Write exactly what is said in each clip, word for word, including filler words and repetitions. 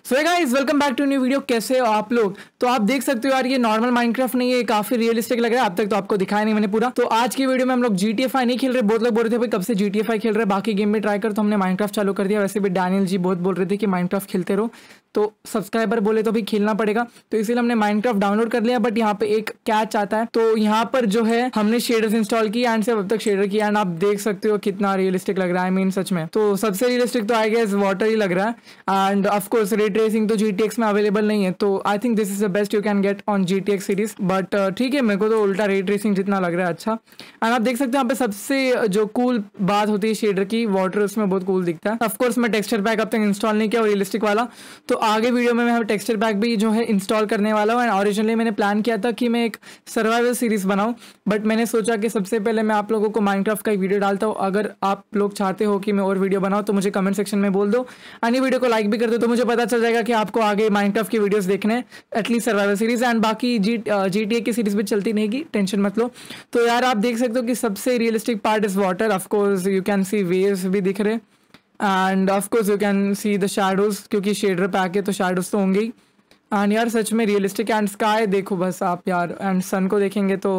So guys welcome back to new video. कैसे हो आप लोग? तो आप देख सकते हो यार, ये नॉर्मल माइनक्राफ्ट नहीं है, काफी रियलिस्टिक लग रहा है। अब तक तो आपको दिखाया नहीं मैंने पूरा। तो आज की वीडियो में हम लोग जी टी एफ आई नहीं खेल रहे। बहुत लोग बोल रहे थे भाई कब से जी टी एफ आई खेल रहे हैं, बाकी गेम में ट्राई कर, तो हमने माइनक्राफ्ट चालू कर दिया। वैसे भी डैनियल जी बहुत बोल रहे थे कि माइनक्राफ्ट खेलते रहो, तो सब्सक्राइबर बोले तो भी खेलना पड़ेगा, तो इसीलिए हमने माइनक्राफ्ट डाउनलोड कर लिया। बट यहाँ पे एक कैच आता है, तो यहाँ पर जो है हमने शेडर्स इंस्टॉल किया एंड से अब तक शेडर किया एंड आप देख सकते हो कितना रियलिस्टिक लग रहा है। आई मीन सच में तो सबसे रियलिस्टिक तो आई गेस वाटर ही लग रहा है। And of course ray tracing तो जी टी एक्स में अवेलेबल नहीं है, तो I think this is the best you can get on G T X series. But ठीक है, मेरे को तो उल्टा रे ट्रेसिंग जितना लग रहा है अच्छा। एंड आप देख सकते हो यहाँ पे सबसे जो कूल बात होती है शेडर की, वाटर उसमें बहुत कूल दिखता है। ऑफ कोर्स मैं टेक्सचर पैक अब तक इंस्टॉल नहीं किया रियलिस्टिक वाला, तो आगे वीडियो में मैं टेक्सचर पैक भी जो है इंस्टॉल करने वाला हूँ। एंड ओरिजिनली मैंने प्लान किया था कि मैं एक सर्वाइवल सीरीज बनाऊं, बट मैंने सोचा कि सबसे पहले मैं आप लोगों को माइनक्राफ्ट का एक वीडियो डालता हूँ। अगर आप लोग चाहते हो कि मैं और वीडियो बनाऊं तो मुझे कमेंट सेक्शन में बोल दो, एंड ये वीडियो को लाइक भी कर दो, तो मुझे पता चल जाएगा कि आपको आगे माइनक्राफ्ट की वीडियोस देखने हैं, एटलीस्ट सर्वाइवल सीरीज। एंड बाकी जी जी टी ए की सीरीज भी चलती रहेगी, टेंशन मत लो। तो यार आप देख सकते हो कि सबसे realistic part is water. Of course you can see waves भी दिख रहे, and of course you can see the shadows, क्योंकि शेडर पैक है तो शैडोज तो होंगे ही। एंड यार सच में रियलिस्टिक। एंड स्काई देखो बस आप यार, एंड सन को देखेंगे तो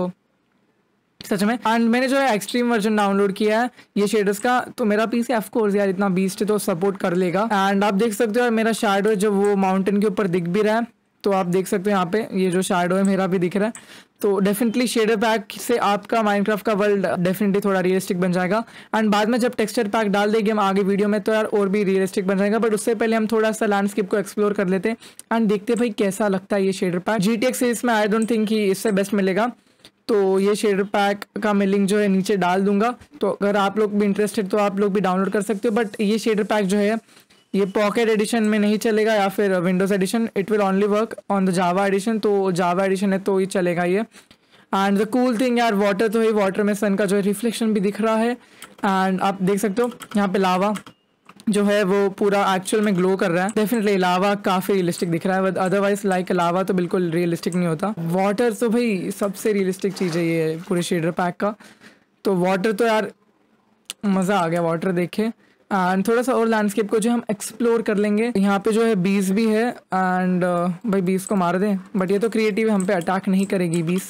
सच में। एंड मैंने जो है एक्सट्रीम वर्जन डाउनलोड किया है ये शेडर्स का, तो मेरा पीसी ऑफ कोर्स यार इतना बीस्ट तो सपोर्ट कर लेगा। एंड आप देख सकते हो यार मेरा शैडो जो वो माउंटेन के ऊपर दिख भी रहा है, तो आप देख सकते हो यहाँ पे ये जो शैडो है मेरा भी दिख रहा है। तो डेफिनेटली शेडर पैक से आपका माइनक्राफ्ट का वर्ल्ड डेफिनेटली थोड़ा रियलिस्टिक बन जाएगा। एंड बाद में जब टेक्सचर पैक डाल देंगे हम आगे वीडियो में, तो यार और भी रियलिस्टिक बन जाएगा। बट उससे पहले हम थोड़ा सा लैंडस्केप को एक्सप्लोर कर लेते हैं एंड देखते हैं भाई कैसा लगता है ये shader pack. G T X series में आई डोंट थिंक कि इससे बेस्ट मिलेगा, तो ये शेडर पैक का मैं लिंक जो है नीचे डाल दूंगा, तो अगर आप लोग भी इंटरेस्टेड तो आप लोग भी डाउनलोड कर सकते हो। बट ये शेडर पैक जो है ये पॉकेट एडिशन में नहीं चलेगा या फिर Windows edition, it will only work on the Java edition. तो जावा एडिशन है तो ही चलेगा ये। एंड द कूल थिंग यार वाटर तो है, वाटर में सन का जो है रिफ्लेक्शन भी दिख रहा है। एंड आप देख सकते हो यहाँ पे लावा जो है वो पूरा एक्चुअल में ग्लो कर रहा है। डेफिनेटली लावा काफी रियलिस्टिक दिख रहा है, अदरवाइज लाइक लावा तो बिल्कुल रियलिस्टिक नहीं होता। वाटर तो भाई सबसे रियलिस्टिक चीज़ है ये पूरे शेडर पैक का। तो वाटर तो यार मज़ा आ गया वाटर देखे। एंड थोड़ा सा और लैंडस्केप को जो हम एक्सप्लोर कर लेंगे। यहाँ पे जो है बीस भी है, एंड uh, भाई बीस को मार दें, बट ये तो क्रिएटिव है, हम पे अटैक नहीं करेगी बीस।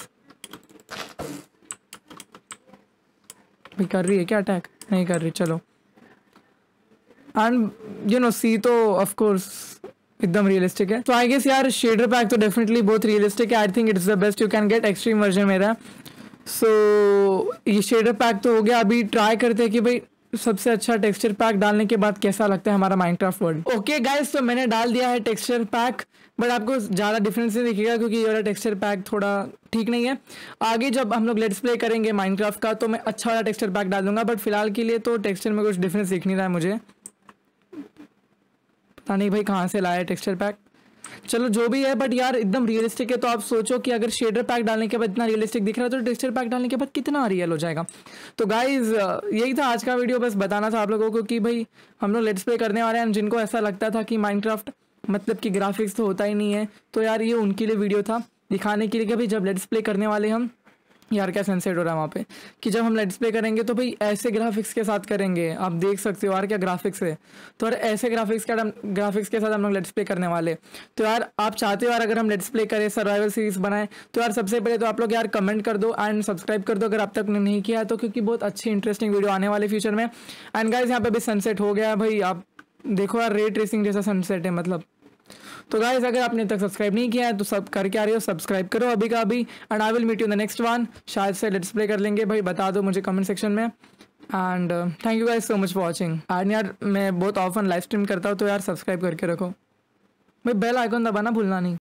भाई कर रही है क्या अटैक? नहीं कर रही, चलो। एंड यू नो सी तो ऑफ कोर्स एकदम रियलिस्टिक है। तो आई गेस यार शेडर पैक तो डेफिनेटली बहुत रियलिस्टिक है। I think it's the best you can get, extreme version मेरा। सो so, ये शेडर पैक तो हो गया। अभी ट्राई करते हैं कि भाई सबसे अच्छा टेक्सचर पैक डालने के बाद कैसा लगता है हमारा माइनक्राफ्ट वर्ल्ड। ओके गाइस, तो मैंने डाल दिया है टेक्सचर पैक, बट आपको ज़्यादा डिफरेंस नहीं दिखेगा क्योंकि ये वाला टेक्सचर पैक थोड़ा ठीक नहीं है। आगे जब हम लोग लेट्स प्ले करेंगे माइनक्राफ्ट का तो मैं अच्छा वाला टेक्सचर पैक डाल दूंगा, बट फिलहाल के लिए तो टेक्सचर में कुछ डिफरेंस दिख नहीं रहा है मुझे। पता नहीं भाई कहाँ से लाया टेक्सचर पैक, चलो जो भी है। बट यार एकदम रियलिस्टिक है, तो आप सोचो कि अगर शेडर पैक डालने के बाद इतना रियलिस्टिक दिख रहा है तो टेक्सचर पैक डालने के बाद कितना रियल हो जाएगा। तो गाइज यही था आज का वीडियो, बस बताना था आप लोगों को कि भाई हम लोग लेट्स प्ले करने वाले हैं। जिनको ऐसा लगता था कि माइनक्राफ्ट मतलब कि ग्राफिक्स तो होता ही नहीं है, तो यार ये उनके लिए वीडियो था, दिखाने के लिए कि भाई जब लेट्स प्ले करने वाले हम, यार क्या सनसेट हो रहा है वहाँ पे, कि जब हम लेट्स प्ले करेंगे तो भाई ऐसे ग्राफिक्स के साथ करेंगे। आप देख सकते हो यार क्या ग्राफिक्स है, तो यार ऐसे ग्राफिक्स का ग्राफिक्स के साथ हम लोग लेट्स प्ले करने वाले। तो यार आप चाहते हो यार अगर हम लेट्स प्ले करें, सर्वाइवल सीरीज बनाए, तो यार सबसे पहले तो आप लोग यार कमेंट कर दो एंड सब्सक्राइब कर दो अगर आप तक नहीं किया है तो, क्योंकि बहुत अच्छी इंटरेस्टिंग वीडियो आने वाले फ्यूचर में। एंड गाइज यहाँ पे भी सनसेट हो गया है भाई, आप देखो यार रे ट्रेसिंग जैसा सनसेट है मतलब। तो गाइस अगर आपने तक सब्सक्राइब नहीं किया है तो सब करके आ रही हो, सब्सक्राइब करो अभी का अभी। And I will meet you in the next one, शायद से लेट्स प्ले कर लेंगे भाई, बता दो मुझे कमेंट सेक्शन में। And thank you guys so much for watching. And यार मैं बहुत ऑफन लाइव स्ट्रीम करता हूँ, तो यार सब्सक्राइब करके रखो भाई, बेल आइकन दबाना भूलना नहीं।